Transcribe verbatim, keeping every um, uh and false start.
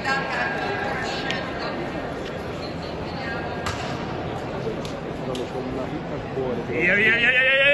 Con una fitta al cuore. Via, via, via, via, via.